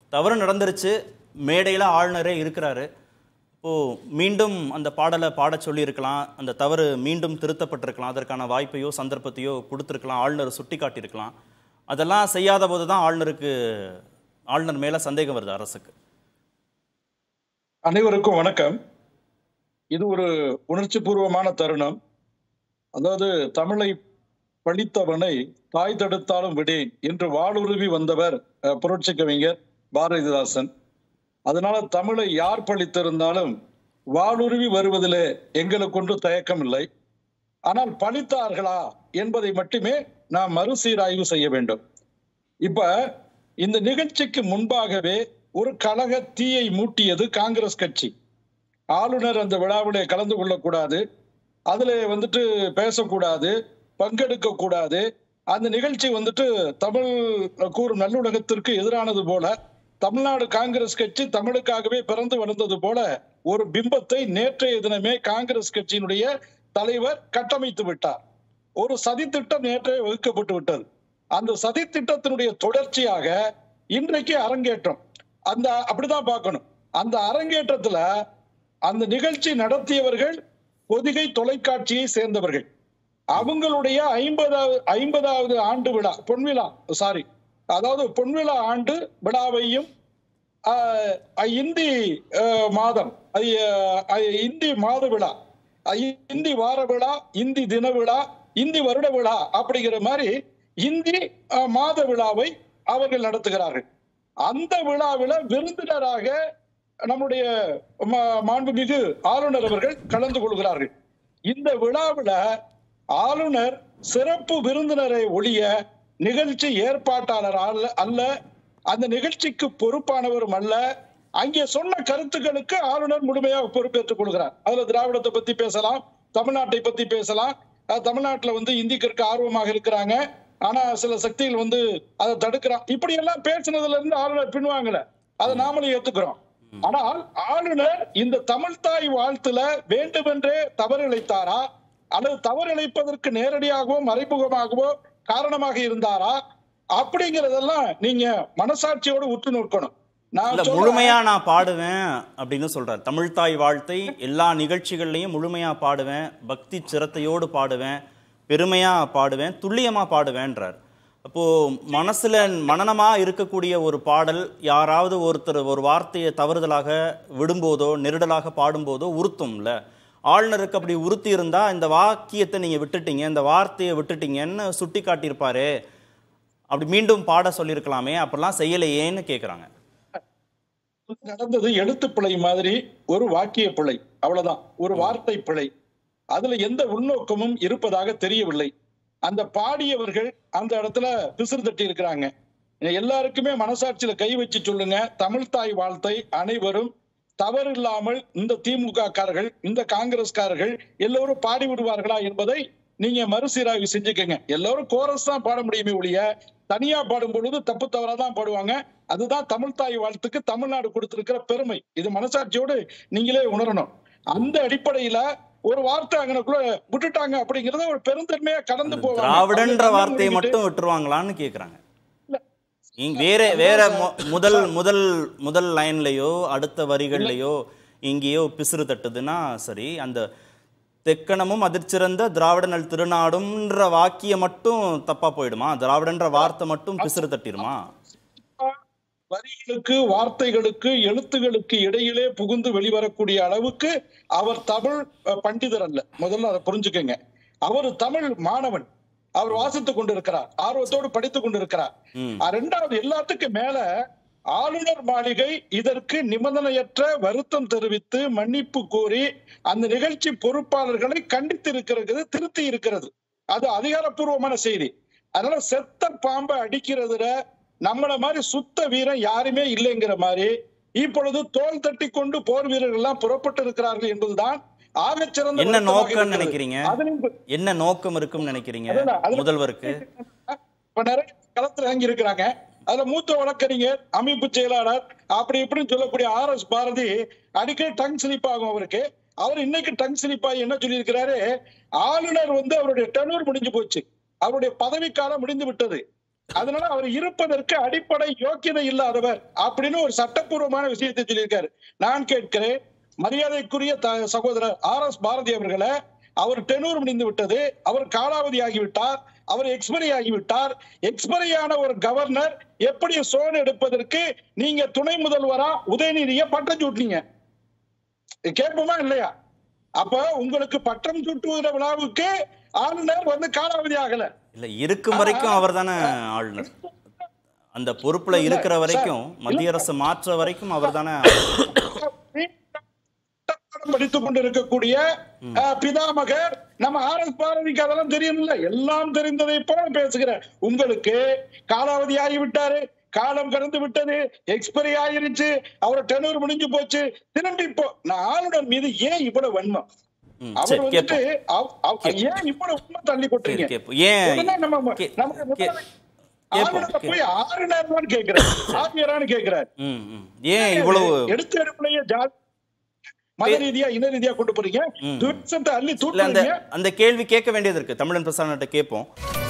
தவறு நடந்துருச்சு, மேடையில் ஆளுநரே இருக்கிறாரு. இப்போது மீண்டும் அந்த பாடலை பாடச் சொல்லியிருக்கலாம், அந்த தவறு மீண்டும் திருத்தப்பட்டிருக்கலாம், அதற்கான வாய்ப்பையோ சந்தர்ப்பத்தையோ கொடுத்துருக்கலாம், ஆளுநர் சுட்டி காட்டியிருக்கலாம். அதெல்லாம் செய்யாத போது தான் ஆளுநர் மேலே சந்தேகம் வருது அரசுக்கு. அனைவருக்கும் வணக்கம். இது ஒரு உணர்ச்சி பூர்வமான தருணம். அதாவது தமிழை பழித்தவனை தாய் தடுத்தாலும் விடேன் என்று வாளுருவி வந்தவர் புரட்சி கவிஞர் பாரதிதாசன். அதனால தமிழை யார் பழித்திருந்தாலும் வாளுருவி வருவதிலே எங்களுக்கு ஒன்று தயக்கம் இல்லை. ஆனால் பழித்தார்களா என்பதை மட்டுமே நாம் மறுசீராய்வு செய்ய வேண்டும். இப்ப இந்த நிகழ்ச்சிக்கு முன்பாகவே ஒரு கலக தீயை மூட்டியது காங்கிரஸ் கட்சி. ஆளுநர் அந்த விழாவிலே கலந்து கொள்ளக்கூடாது, அதுல பேசக்கூடாது, பங்கெடுக்க கூடாது, அந்த நிகழ்ச்சி தமிழ் கூறும் நல்லுலகத்திற்கு எதிரானது போல, தமிழ்நாடு காங்கிரஸ் கட்சி தமிழுக்காகவே பிறந்து வளர்ந்தது போல ஒரு பிம்பத்தை நேற்றைய தினமே காங்கிரஸ் கட்சியினுடைய தலைவர் கட்டமைத்து விட்டார். ஒரு சதித்திட்டம் நேற்றே வகுக்கப்பட்டு விட்டது. அந்த சதித்திட்டத்தினுடைய தொடர்ச்சியாக இன்றைக்கு அரங்கேற்றம். அப்படிதான் பார்க்கணும். அந்த அரங்கேற்றத்துல அந்த நிகழ்ச்சி நடத்தியவர்கள் பொதிகை தொலைக்காட்சியை சேர்ந்தவர்கள். அவங்களுடைய 50வது ஆண்டு விழா பொன்விழா ஆண்டு விழாவையும் இந்தி மாதம் இந்தி மாத விழா, இந்தி வார விழா, இந்தி தின விழா, இந்தி வருட விழா அப்படிங்கிற மாதிரி இந்தி மாத விழாவை அவர்கள் நடத்துகிறார்கள். அந்த விழாவில் விருந்தினராக நம்முடைய மாண்புமிகு ஆளுநர் அவர்கள் கலந்து கொள்கிறார்கள். இந்த விழாவில் ஆளுநர் சிறப்பு விருந்தினரை ஒழிய நிகழ்ச்சி ஏற்பாட்டாளர் அல்ல, அந்த நிகழ்ச்சிக்கு பொறுப்பானவரும் அல்ல. அங்கே சொன்ன கருத்துக்களுக்கு ஆளுநர் முழுமையாக பொறுப்பேற்றுக் கொள்கிறார். அதுல திராவிடத்தை பத்தி பேசலாம், தமிழ்நாட்டை பத்தி பேசலாம். தமிழ்நாட்டுல இந்தி கற்க ஆர்வமாக இருக்கிறாங்க, ஆனா சில சக்திகள் அதை தடுக்கிறான். இப்படி எல்லாம் பேசினதுல இருந்து ஆளுநர் பின்வாங்கல, அதை நாமளும் ஏத்துக்கிறோம். ஆனால் ஆளுநர் இந்த தமிழ் தாய் வாழ்த்துல வேண்டுமென்றே தவறு இழைத்தாரா, அல்லது தவறு இழைப்பதற்கு நேரடியாகவோ மறைமுகமாகவோ காரணமாக இருந்தாரா அப்படிங்கறதெல்லாம் நீங்க மனசாட்சியோடு உற்று நோக்கணும். முழுமையா நான் பாடுவேன் அப்படின்னு சொல்றாரு. தமிழ் தாய் வாழ்த்தை எல்லா நிகழ்ச்சிகள்லையும் முழுமையா பாடுவேன், பக்தி சிரத்தையோடு பாடுவேன், பெருமையா பாடுவேன், துல்லியமா பாடுவேன்றார். அப்போ மனசுல மனனமா இருக்கக்கூடிய ஒரு பாடல் யாராவது ஒருத்தர் ஒரு வார்த்தையை தவறுதலாக விடும்போதோ நெருடலாக பாடும்போதோ உறுத்தும்ல. ஆளுநருக்கு அப்படி உறுத்தி இருந்தா இந்த வாக்கியத்தை நீங்க விட்டுட்டீங்க, இந்த வார்த்தையை விட்டுட்டீங்கன்னு சுட்டி காட்டியிருப்பாரு, அப்படி மீண்டும் பாட சொல்லியிருக்கலாமே, அப்படிலாம் செய்யலையேன்னு கேட்குறாங்க. நடந்தது எழுத்து பிழை மாதிரி, ஒரு வாக்கிய பிழை, அவ்வளவுதான், ஒரு வார்த்தை பிழை. அதுல எந்த உள்நோக்கமும் இருப்பதாக தெரியவில்லை. அந்த பாடியவர்கள் அந்த இடத்துல பிசிறு தட்டி இருக்கிறாங்க. எல்லாருக்குமே மனசாட்சியில கை வச்சு சொல்லுங்க, தமிழ் தாய் வாழ்த்தை அனைவரும் தவறு இல்லாமல் இந்த திமுக காரர்கள், இந்த காங்கிரஸ்காரர்கள் எல்லோரும் பாடி விடுவார்களா என்பதை நீங்க மறுசீராய்வு செஞ்சுக்கங்க. எல்லாரும் கோரஸ் தான் பாட முடியுமே ஒழிய தனியா பாடும் பொழுது தப்பு தவறாதான் பாடுவாங்க. அதுதான் தமிழ் தாய் வாழ்த்துக்கு தமிழ்நாடு கொடுத்திருக்கிற பெருமை. இது மனசாட்சியோடு நீங்களே உணரணும். அந்த அடிப்படையில ஒரு வார்த்தை அங்கனக்குள்ள விட்டுட்டாங்க அப்படிங்கறத ஒரு பெருந்தன்மையா கடந்து போவாங்க. திராவிடன்ற வார்த்தையை மட்டும் விட்டுருவாங்களான்னு கேக்குறாங்க. வேற முதல் லைன்லயோ அடுத்த வரிகள்லயோ இங்கேயோ பிசிறு தட்டுதுன்னா சரி, அந்த தெக்கணமும் அதிர்ச்சிறந்த திராவிடனல் திருநாடும்ன்ற வாக்கியம் மட்டும் தப்பா போயிடுமா? திராவிடன்ற வார்த்தை மட்டும் பிசிறு தட்டிடுமா? வரிகளுக்கு, வார்த்தைகளுக்கு, எழுத்துகளுக்கு இடையிலே புகுந்து வெளிவரக்கூடிய அளவுக்கு அவர் தமிழ் பண்டிதர் அல்ல. முதல்ல அதை புரிஞ்சுக்கங்க. அவர் தமிழ் மாணவன், அவர் வாசித்துக் கொண்டிருக்கிறார், ஆர்வத்தோடு படித்துக் கொண்டிருக்கிறார். இரண்டாவது, எல்லாத்துக்கும் மேல ஆளுநர் மாளிகை இதற்கு நிபந்தனையற்ற வருத்தம் தெரிவித்து மன்னிப்பு கோரி அந்த நிகழ்ச்சி பொறுப்பாளர்களை கண்டித்து இருக்கிறது, திருத்தி இருக்கிறது. அது அதிகாரப்பூர்வமான செய்தி. அதனால செத்த பாம்பை அடிக்கிறதுல நம்மள மாதிரி சுத்த வீரன் யாருமே இல்லைங்கிற மாதிரி இப்பொழுது தோல் தட்டி கொண்டு போர் வீரர்கள் எல்லாம் புறப்பட்டு இருக்கிறார்கள் என்பதுதான் ஆகச்சிறந்த. என்ன நோக்கம் நினைக்கிறீங்க? என்ன நோக்கம் இருக்கும்னு நினைக்கிறீங்க முதல்வருக்கு? நிறைய களத்துல இறங்கி இருக்கிறாங்க. அதுல மூத்த வழக்கறிஞர், அமைப்பு செயலாளர், அப்படி இப்படின்னு சொல்லக்கூடிய RS பாரதி அடிக்கடி டங் ஸ்லிப் ஆகும் அவருக்கு. அவர் இன்னைக்கு டங் ஸ்லிப் ஆகி என்ன சொல்லி இருக்கிறாரு, ஆளுநர் அவருடைய டெனூர் முடிஞ்சு போச்சு, அவருடைய பதவிக்காலம் முடிந்து விட்டது, அதனால அவர் இருப்பதற்கு அடிப்படை யோக்கியதை இல்லாதவர் அப்படின்னு ஒரு சட்டப்பூர்வமான விஷயத்தை சொல்லியிருக்காரு. நான் கேட்கிறேன், மரியாதைக்குரிய சகோதரர் RS பாரதி அவர்களை, அவர் டெனூர் முடிந்து விட்டது, அவர் காலாவதி ஆகிவிட்டார், அவர் எக்ஸ்பைரி ஆகிவிட்டார். எக்ஸ்பைரியான ஒரு கவர்னர் எப்படி சோன் எடுப்பதற்கு நீங்க துணை முதல்வரா உதயநிதியை பட்டம் சூட்டினீங்க? கேட்போமா இல்லையா? அப்ப உங்களுக்கு பட்டம் சூட்டுகிற விழாவுக்கு ஆளுநர் வந்து காலாவதி ஆகல. இல்ல, இருக்கும் வரைக்கும் அவர் தானே ஆளுநர். அந்த பொறுப்புல இருக்கிற வரைக்கும், மத்திய அரசு மாற்ற வரைக்கும் அவர் தானே படித்துக் கொண்டிருக்கக்கூடிய பிதாமகர் நம்ம RS பாரதிக்கு அதெல்லாம் தெரியும் இல்ல. எல்லாம் தெரிந்ததை போல பேசுகிற உங்களுக்கு காலாவதி ஆகிவிட்டாரு, காலம் கடந்து விட்டது, எக்ஸ்பைரி ஆயிருச்சு, அவரோட டெனூர் முடிஞ்சு போச்சு. திரும்பி இப்போ நான் ஆளுநர் மீது ஏன் இவ்வளவு வன்மம்? அவர் வந்துட்டு ஏன் இவ்வளவு உண்மை தள்ளி கொட்டுறீங்க? ஆளுநர் போய் ஆளுநர் கேட்கிறார், ஆசிரியரான்னு கேட்கிறார். ஏன் இவ்வளவு எடுத்து எடுப்புலயே மத ரீதியா இன ரீதியா கொண்டு போறீங்க? அந்த கேள்வி கேட்க வேண்டியது இருக்கு. தமிழன் பிரசாரத்தை கேட்போம்.